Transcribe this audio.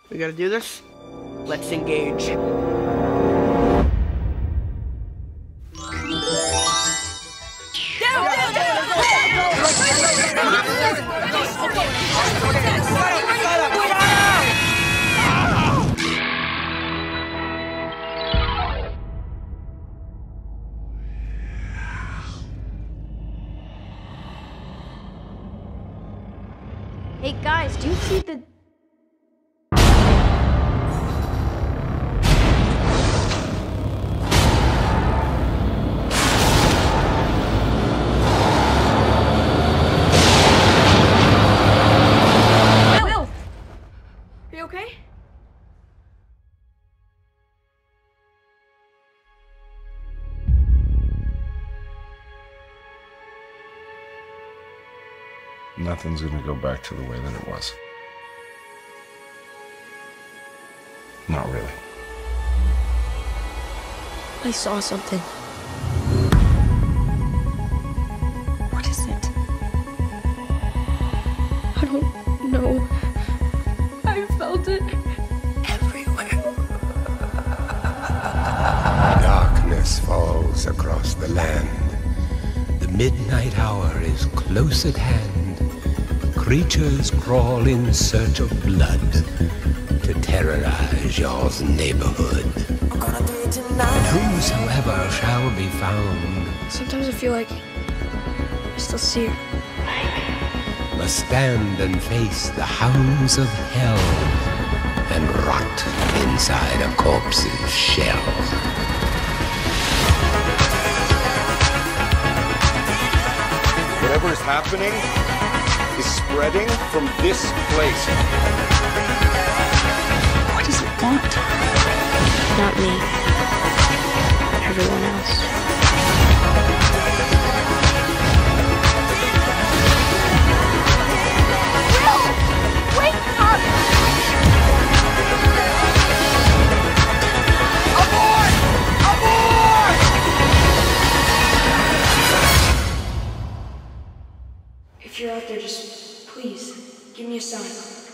We gotta do this? Let's engage. Hey guys, do you see the... Will! Are you okay? Nothing's gonna go back to the way that it was. Not really. I saw something. What is it? I don't know. I felt it everywhere. Darkness falls across the land. The midnight hour is close at hand. Creatures crawl in search of blood to terrorize your neighborhood. And whosoever shall be found Sometimes I feel like I still see her. must stand and face the hounds of hell and rot inside a corpse's shell. Whatever is happening is spreading from this place. What does it want? Not me. Everyone else. Will! Wake up! Abort! Abort! If you're out there, just please give me a sign.